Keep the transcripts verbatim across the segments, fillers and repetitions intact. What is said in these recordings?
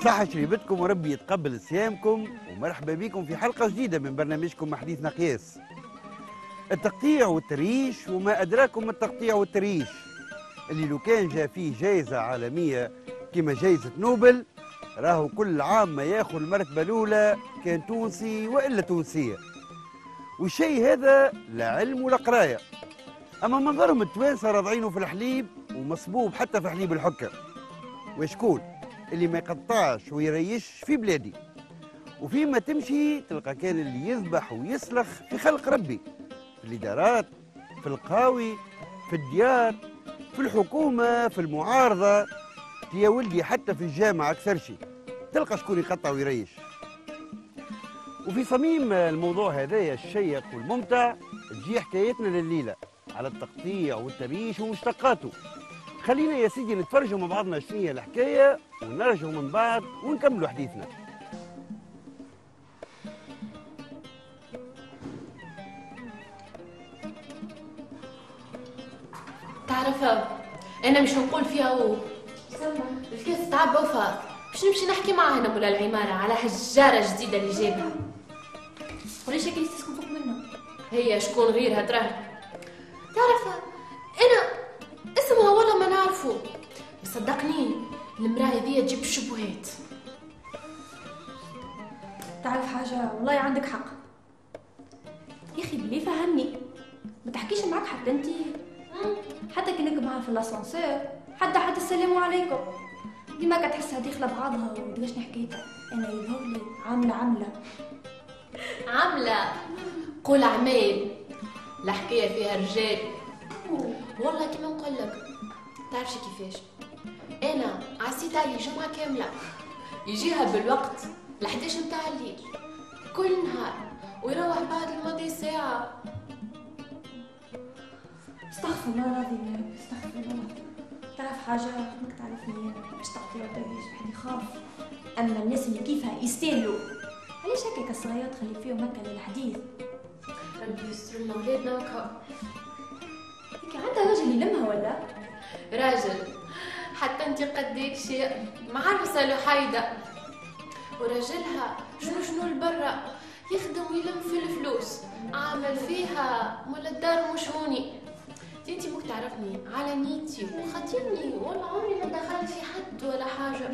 صحة شريبتكم وربي يتقبل صيامكم، ومرحبا بكم في حلقة جديدة من برنامجكم حديثنا قياس. التقطيع والتريش، وما أدراكم التقطيع والتريش اللي لو كان جاء فيه جائزة عالمية كما جائزة نوبل راهو كل عام ما ياخذ المرتبة الأولى كان تونسي وإلا تونسية. والشيء هذا لا علم ولا قراية، أما منظرهم التوانسة راضعينه في الحليب ومصبوب حتى في حليب الحكر. وشكون اللي ما يقطعش ويريش في بلادي؟ وفيما تمشي تلقى كان اللي يذبح ويسلخ في خلق ربي، في الإدارات، في القهاوي، في الديار، في الحكومة، في المعارضة، يا ولدي حتى في الجامعة أكثر شيء تلقى شكون يقطع ويريش. وفي صميم الموضوع هذايا الشيق والممتع تجي حكايتنا لليلة على التقطيع والتريش ومشتقاته. خلينا يا سيدي نتفرجوا مع بعضنا شنو هي الحكاية ونرجعوا من بعد ونكملوا حديثنا. تعرف انا مش نقول فيها هو الكاس تعبى وفاض، باش نمشي نحكي معاه انا مولا العمارة على هالجارة جديدة اللي جابها. وليش هيك تسكن فوق منه؟ هي شكون غيرها تراه؟ تعرف انا اسمها والله ما نعرفه، صدقني المرأة ذي تجيب الشبهات. تعرف حاجة والله عندك حق يا اخي، بلي فهمني ما تحكيش معك حتى انت، حتى كي نركب معاها في الاسانسير حتى حتى السلام عليكم ديما كتحسها داخله بعضها وداش حكيتها. انا يظهر لي عامله عامله عامله قول اعمال، الحكايه فيها رجال والله. كيما نقول لك تعرفش كيفاش انا عسيت عليه جمعه كامله يجيها بالوقت لحداش متاع الليل كل نهار ويروح بعد الماضي ساعه. استغفر الله العظيم يا ربي، استغفر الله العظيم. تعرف حاجه انك تعرفني باش تقطيع وتريش واحد يخاف، اما الناس اللي كيفها يستاهلوا. علاش هكاك الصغيرات تخلي فيهم هكا للحديث؟ ربي يستر لنا ولادنا وكا. هيك عندها راجل يلمها ولا؟ راجل حتى انت قديك شيء معرسه لحيده، وراجلها شنو شنو لبرا يخدم ويلم في الفلوس، عامل فيها مول الدار مش هوني. انتي موك تعرفني على نيتي وخاطيني والله عمري ما دخلت في حد ولا حاجه.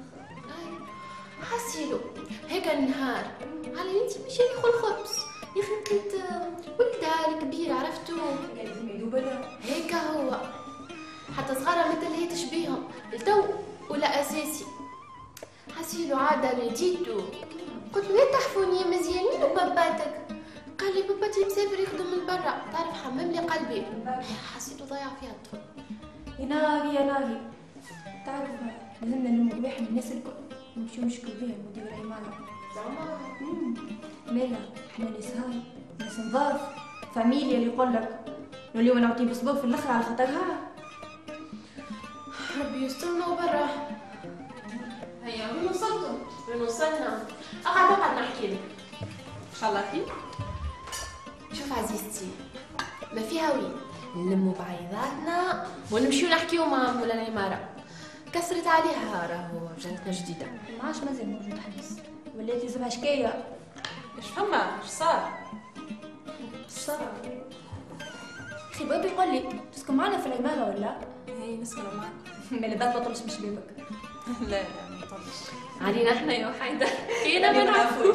حسيلو هيك النهار على نيتي مشي ياخذ الخبز يخلقت ولدها الكبير عرفتو هيك هو، حتى صغارها مثل هي تشبيهم التو ولا اساسي. حسيلو عاده لديتو قلت له يا تحفوني يا مزيانين وباباتك، قال لي باباتي مسافر يخدم من برا. تعرف حمم لي قلبي، حسيته ضيع فيها الطفل. يا ناري يا ناري. تعرف لازمنا نموح من الناس الكل نمشيو نشكو بها المدير العمارة. زعما مالا احنا ناس هاي ناس نظاف فاميليا اللي يقول لك نوليو نعطيه بصبوب في الاخر على خاطرها. ربي يسترنا وبرا. هيا وين وصلتوا؟ وين وصلنا؟ اقعد اقعد نحكي لك. ان شاء الله خير. شوف عزيزتي ما فيها وين نلموا بعيضاتنا ونمشيو نحكيو مع مولا العمارة. كسرت عليها راهو جارتنا جديدة، ما عادش مازال موجود حديث ولات لازمها شكاية. ايش فما؟ ايش صار؟ ايش صار؟ اخي بابي يقول لي تسكن معنا في العمارة ولا؟ هي نسكن معك. مالي بات ما طلش من شبابك. لا لا ما طلش علينا احنا يا وحيدة كينا ما نعرفوش.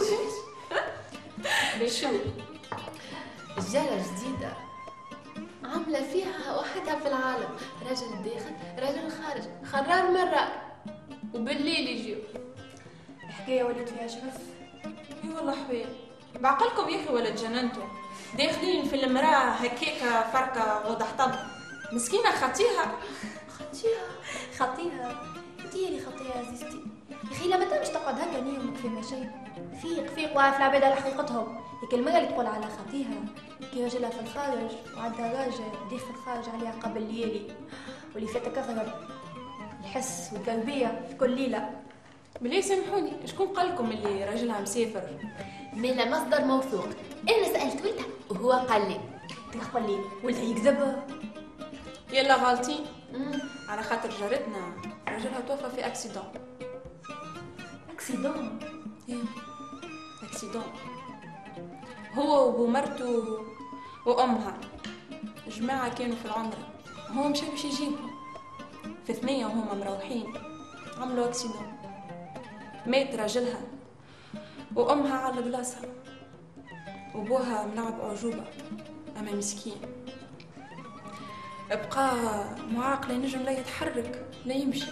بشو الجارة جديدة عاملة فيها وحدها في العالم، راجل داخل راجل خارج، خرار مرة وبالليل يجيو. الحكاية ولات فيها شرف. اي والله حبيب بعقلكم يا اخي ولا تجننتوا داخلين في المراه هكاكا فرقه وضح طب مسكينه خطيها خطيها خطيها انت هي اللي خطيها عزيزتي. يا اخي لما تمش تقعد هكا نيومك في ما شيء فيق فيق وعارف العباد على حقيقتهم. هيك المرأة اللي تقول على خطيها كي راجلها في الخارج وعندها راجل داخل الخارج عليها قبل ليالي واللي فاتك كثرة الحس والقلبية في كل ليلة. بلي سامحوني شكون قال لكم اللي راجلها مسافر؟ من مصدر موثوق، انا سالت ولدها وهو قال لي. تقول لي ولدها يكذب؟ يلا غالطين على خاطر جارتنا راجلها توفى في اكسيدون. اكسيدون. ايه اكسيدون. هو ومرته وامها جماعه كانوا في العمره، هو مشى باش يجيبهم، في ثنيه وهم مروحين عملوا اكسيدون، مات راجلها وامها على بلاصه، وبوها ملعب اعجوبه اما مسكين، بقى معاق لا ينجم لا يتحرك لا يمشي.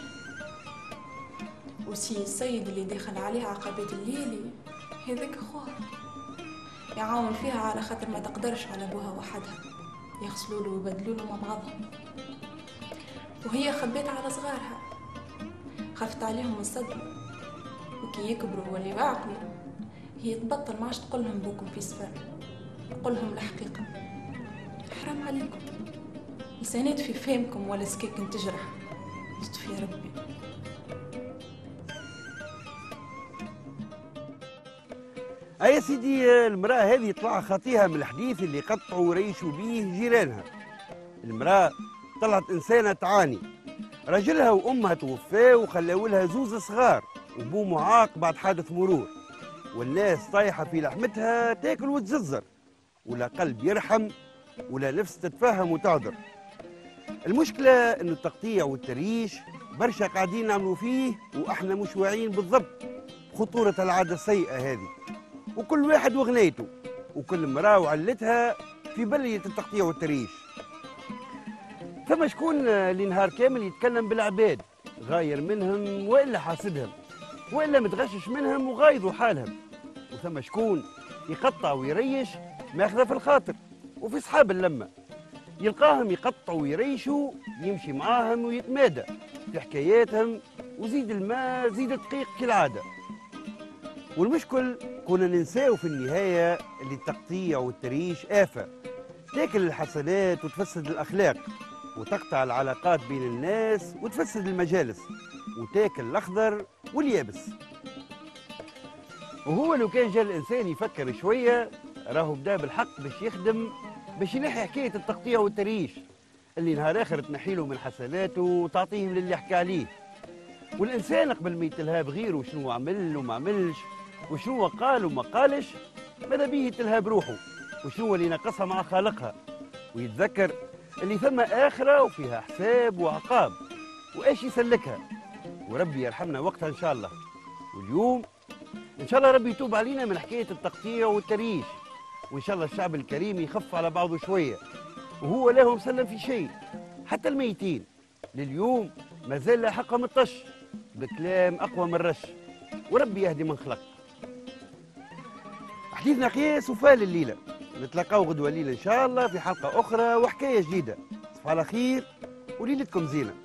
وسي السيد اللي دخل عليها عقبات الليل هذاك اخوها يعاون فيها على خاطر ما تقدرش على بوها وحدها، يغسلوا له ويبدلوا له مع بعضهم، وهي خبيت على صغارها، خفت عليهم الصدمة، وكي يكبروا واللي يعقلوا هي تبطل ما عادش تقول لهم بوكم في سفر، تقول لهم الحقيقة. حرام عليكم لسانات في فهمكم ولا سكاكن تجرح، لطف يا ربي. أي سيدي، المرأة هذه طلع خطيها من الحديث اللي قطعوا وريشوا بيه جيرانها. المرأة طلعت إنسانة تعاني، راجلها وأمها توفاه وخلاو لها زوز صغار وبو معاق بعد حادث مرور، والناس طايحة في لحمتها تاكل وتززر، ولا قلب يرحم ولا نفس تتفهم وتعذر. المشكلة إنه التقطيع والتريش برشا قاعدين نعملوا فيه وإحنا مش واعيين بالضبط بخطورة العادة السيئة هذه، وكل واحد وغنيته وكل امرأة وعلتها في بلية التقطيع والتريش. ثم شكون اللي نهار كامل يتكلم بالعباد غاير منهم وإلا حاسدهم وإلا متغشش منهم وغايضوا حالهم، وثم شكون يقطع ويريش ماخذه في الخاطر وفي صحاب اللمة، يلقاهم يقطعوا ويريشوا يمشي معاهم ويتمادى في حكاياتهم وزيد الماء زيد دقيق كالعادة. والمشكل كنا ننساو في النهاية اللي التقطيع والتريش آفة تاكل الحسنات وتفسد الأخلاق وتقطع العلاقات بين الناس وتفسد المجالس وتاكل الأخضر واليابس. وهو لو كان جا الإنسان يفكر شوية راهو بدا بالحق باش يخدم باش ينحي حكاية التقطيع والتريش اللي نهار آخر تنحيله من حسناته وتعطيهم للي حكى عليه. والإنسان قبل ما يتلهى بغيره شنو عمل وما عملش وشنو قال وما قالش، ماذا بيه يتلهى بروحه وشنو اللي نقصها مع خالقها، ويتذكر اللي ثم آخرة وفيها حساب وعقاب وإيش يسلكها، وربي يرحمنا وقتها إن شاء الله. واليوم إن شاء الله ربي يتوب علينا من حكاية التقطيع والتريش، وإن شاء الله الشعب الكريم يخف على بعضه شوية، وهو لا هو مسلم في شيء حتى الميتين لليوم ما زال لاحقهم الطش بكلام أقوى من الرش، وربي يهدي من خلق. حديثنا قياس وفال الليلة، نتلاقاو غدوة الليلة إن شاء الله في حلقة أخرى وحكاية جديدة. تصبحوا على خير وليلتكم زينة.